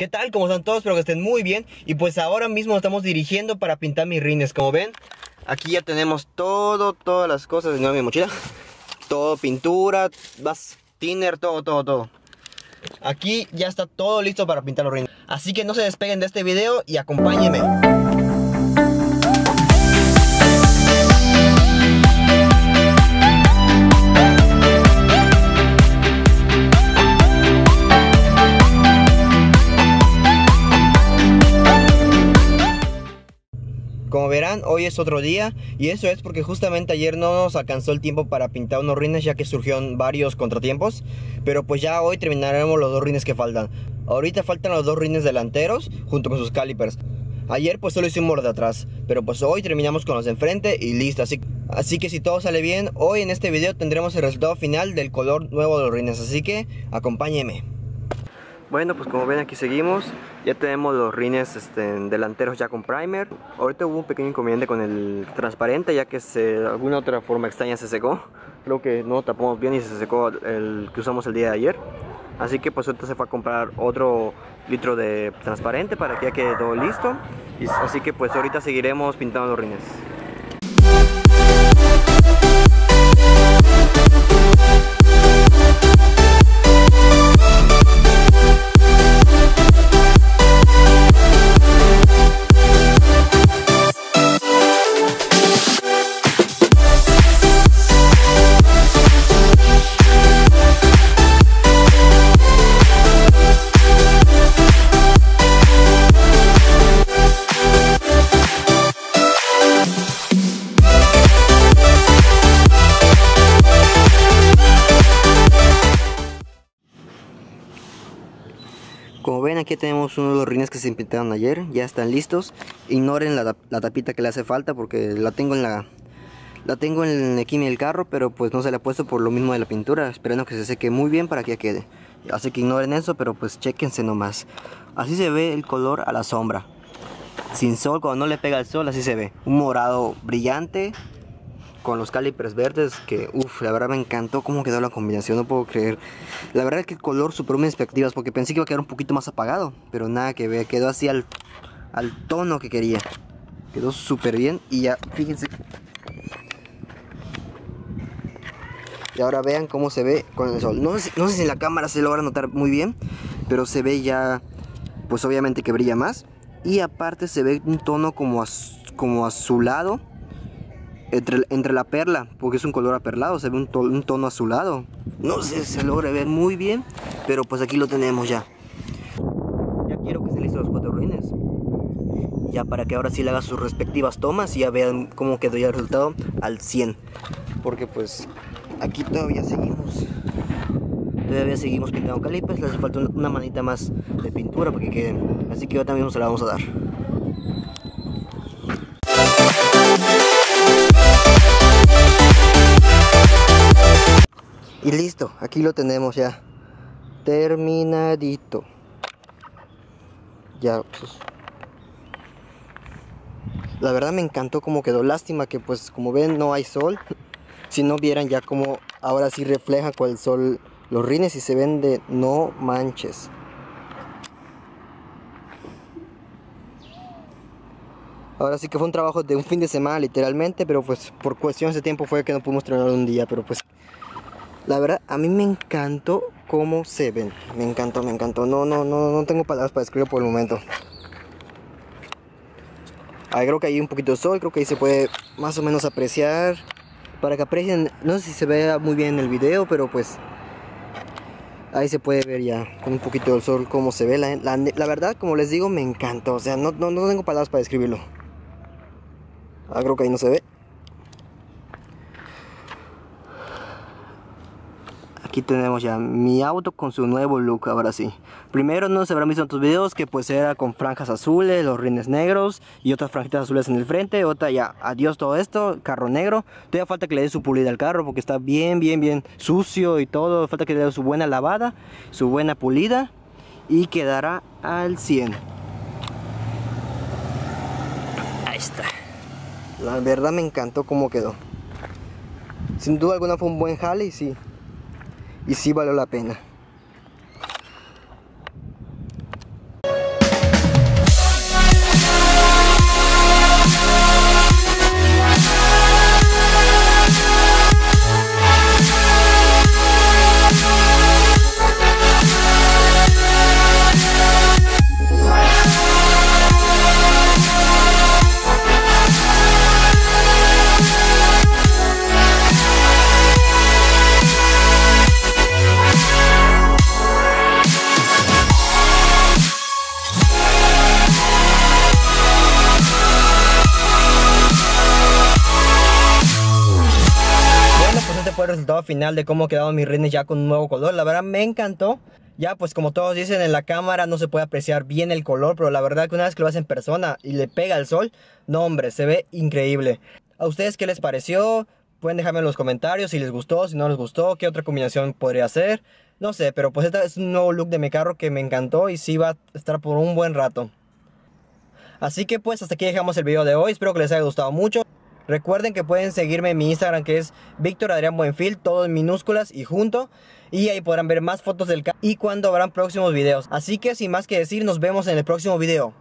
¿Qué tal? ¿Cómo están todos? Espero que estén muy bien. Y pues ahora mismo nos estamos dirigiendo para pintar mis rines. Como ven, aquí ya tenemos todas las cosas de mi mochila. Todo, pintura, thinner, todo. Aquí ya está todo listo para pintar los rines. Así que no se despeguen de este video y acompáñenme. Como verán, hoy es otro día y eso es porque justamente ayer no nos alcanzó el tiempo para pintar unos rines, ya que surgieron varios contratiempos. Pero pues ya hoy terminaremos los dos rines que faltan. Ahorita faltan los dos rines delanteros junto con sus calipers. Ayer pues solo hicimos los de atrás, pero pues hoy terminamos con los de enfrente y listo. Así que si todo sale bien, hoy en este video tendremos el resultado final del color nuevo de los rines. Así que acompáñenme. Bueno, pues como ven, aquí seguimos. Ya tenemos los rines delanteros ya con primer. Ahorita hubo un pequeño inconveniente con el transparente, ya que de alguna otra forma extraña se secó. Creo que no tapamos bien y se secó el que usamos el día de ayer. Así que pues ahorita se fue a comprar otro litro de transparente para que ya quede todo listo. Así que pues ahorita seguiremos pintando los rines. Como ven, aquí tenemos uno de los rines que se pintaron ayer, ya están listos. Ignoren la tapita que le hace falta porque la tengo aquí en el carro, pero pues no se la he puesto por lo mismo de la pintura, esperando que se seque muy bien para que ya quede. Así que ignoren eso, pero pues chéquense nomás. Así se ve el color a la sombra. Sin sol, cuando no le pega el sol, así se ve. Un morado brillante con los calipers verdes que, la verdad me encantó cómo quedó la combinación, no puedo creer. La verdad es que el color superó mis expectativas porque pensé que iba a quedar un poquito más apagado, pero nada que ver, quedó así al tono que quería. Quedó súper bien y ya, fíjense. Y ahora vean cómo se ve con el sol. No sé si en la cámara se logra notar muy bien, pero se ve ya, pues obviamente que brilla más. Y aparte se ve un tono como azulado. Entre la perla, porque es un color aperlado, se ve un tono azulado. No sé si se logra ver muy bien, pero pues aquí lo tenemos ya. Ya quiero que estén listos los 4 rines. Ya para que ahora sí le haga sus respectivas tomas y ya vean cómo quedó ya el resultado al 100. Porque pues aquí todavía seguimos pintando calipers. Le hace falta una manita más de pintura para que queden. Así que ahora mismo se la vamos a dar. Y listo, aquí lo tenemos ya terminadito. Ya, pues, la verdad me encantó cómo quedó. Lástima que pues como ven no hay sol. Si no vieran ya como ahora sí refleja con el sol los rines y se ven de no manches. Ahora sí que fue un trabajo de un fin de semana literalmente, pero pues por cuestiones de tiempo fue que no pudimos terminar un día, pero pues la verdad, a mí me encantó cómo se ven. Me encantó. No tengo palabras para describirlo por el momento. Creo que hay un poquito de sol, creo que ahí se puede más o menos apreciar. Para que aprecien, no sé si se vea muy bien en el video, pero pues ahí se puede ver ya con un poquito del sol cómo se ve. La verdad, como les digo, me encantó. O sea, no tengo palabras para describirlo. Creo que ahí no se ve. Aquí tenemos ya mi auto con su nuevo look, ahora sí. Primero no se habrán visto en otros videos que pues era con franjas azules, los rines negros y otras franjitas azules en el frente. Otra ya, adiós todo esto, carro negro. Todavía falta que le dé su pulida al carro porque está bien sucio y todo. Falta que le dé su buena lavada, su buena pulida y quedará al 100. Ahí está. La verdad me encantó cómo quedó. Sin duda alguna fue un buen jale y sí. Y sí valió la pena. fue el resultado final de cómo quedaron mis rines ya con un nuevo color. La verdad me encantó. Ya pues como todos dicen, en la cámara no se puede apreciar bien el color, pero la verdad que una vez que lo ves en persona y le pega el sol, no hombre, se ve increíble. ¿A ustedes qué les pareció? Pueden dejarme en los comentarios si les gustó, si no les gustó, qué otra combinación podría hacer. No sé, pero pues este es un nuevo look de mi carro que me encantó y sí va a estar por un buen rato. Así que pues hasta aquí dejamos el video de hoy, espero que les haya gustado mucho. Recuerden que pueden seguirme en mi Instagram, que es Víctor Adrián Buenfil, todo en minúsculas y junto. Y ahí podrán ver más fotos del carro y cuando habrán próximos videos. Así que sin más que decir, nos vemos en el próximo video.